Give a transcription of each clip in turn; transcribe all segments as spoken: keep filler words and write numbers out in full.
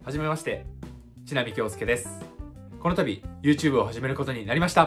はじめまして、千波京介です。この度 YouTube を始めることになりました。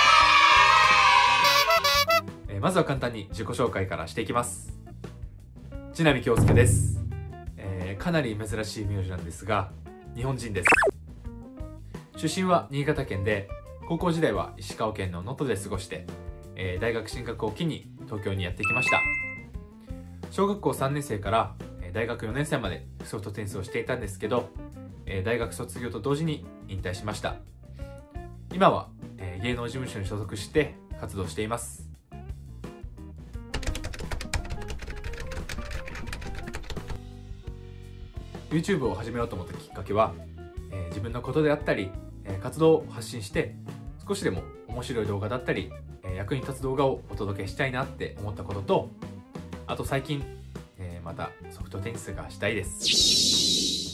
えー、まずは簡単に自己紹介からしていきます。千波京介です、えー、かなり珍しい名字なんですが、日本人です。出身は新潟県で、高校時代は石川県の能登で過ごして、えー、大学進学を機に東京にやってきました。小学校さんねん生から大学よねん生までソフトテニスをしていたんですけど、大学卒業と同時に引退しました。今は芸能事務所に所属して活動しています。YouTube を始めようと思ったきっかけは、自分のことであったり活動を発信して少しでも面白い動画だったり役に立つ動画をお届けしたいなって思ったことと、あと最近またソフトテニスがしたいです、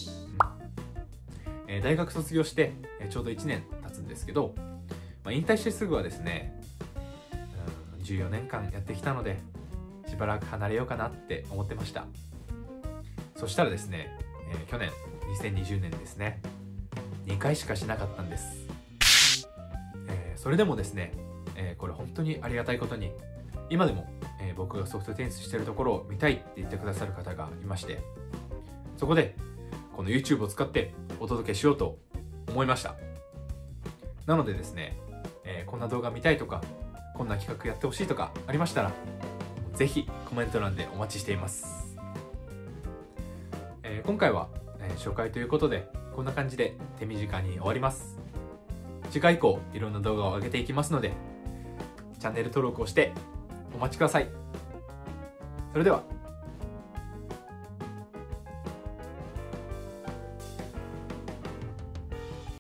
うん、大学卒業してちょうどいちねん経つんですけど、まあ、引退してすぐはですね、うん、じゅうよねんかんやってきたのでしばらく離れようかなって思ってました。そしたらですね、えー、去年にせんにじゅうねんですね、にかいしかしなかったんです、えー、それでもですね、えー、これ本当にありがたいことに今でもえー、僕がソフトテニスしてるところを見たいって言ってくださる方がいまして、そこでこの YouTube を使ってお届けしようと思いました。なのでですね、えー、こんな動画見たいとかこんな企画やってほしいとかありましたら、ぜひコメント欄でお待ちしています。えー、今回は、えー、初回ということでこんな感じで手短に終わります。次回以降いろんな動画を上げていきますので、チャンネル登録をしてお待ちください。それでは。